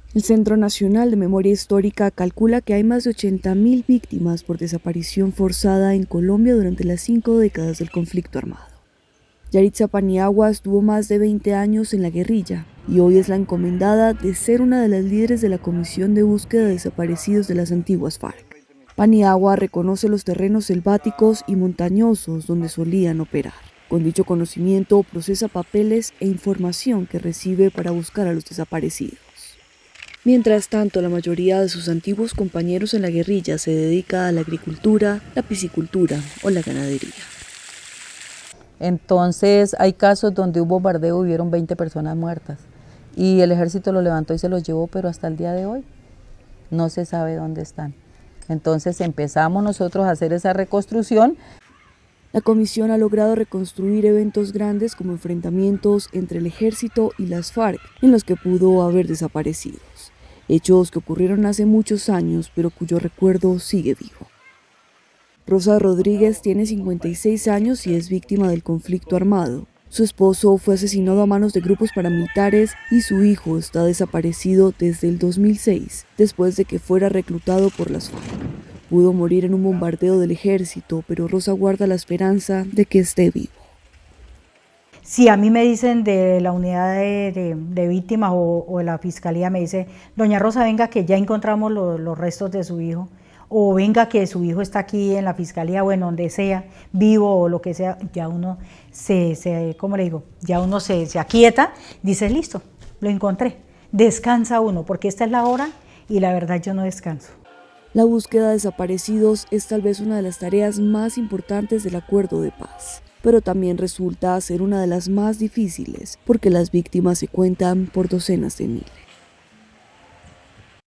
El Centro Nacional de Memoria Histórica calcula que hay más de 80.000 víctimas por desaparición forzada en Colombia durante las 5 décadas del conflicto armado. Yaritza Paniagua estuvo más de 20 años en la guerrilla y hoy es la encomendada de ser una de las líderes de la Comisión de Búsqueda de Desaparecidos de las antiguas FARC. Paniagua reconoce los terrenos selváticos y montañosos donde solían operar. Con dicho conocimiento procesa papeles e información que recibe para buscar a los desaparecidos. Mientras tanto, la mayoría de sus antiguos compañeros en la guerrilla se dedica a la agricultura, la piscicultura o la ganadería. Entonces hay casos donde hubo bombardeo y hubieron 20 personas muertas y el ejército los levantó y se los llevó, pero hasta el día de hoy no se sabe dónde están. Entonces empezamos nosotros a hacer esa reconstrucción. La comisión ha logrado reconstruir eventos grandes como enfrentamientos entre el ejército y las FARC, en los que pudo haber desaparecidos. Hechos que ocurrieron hace muchos años, pero cuyo recuerdo sigue vivo. Rosa Rodríguez tiene 56 años y es víctima del conflicto armado. Su esposo fue asesinado a manos de grupos paramilitares y su hijo está desaparecido desde el 2006, después de que fuera reclutado por las FARC. Pudo morir en un bombardeo del ejército, pero Rosa guarda la esperanza de que esté vivo. Si a mí me dicen de la unidad de víctimas o de la fiscalía, me dice, doña Rosa, venga que ya encontramos los restos de su hijo, o venga que su hijo está aquí en la fiscalía, bueno, donde sea, vivo o lo que sea, ya uno ¿cómo le digo? Ya uno se aquieta, dice, listo, lo encontré, descansa uno, porque esta es la hora y la verdad yo no descanso. La búsqueda de desaparecidos es tal vez una de las tareas más importantes del acuerdo de paz, pero también resulta ser una de las más difíciles porque las víctimas se cuentan por docenas de miles.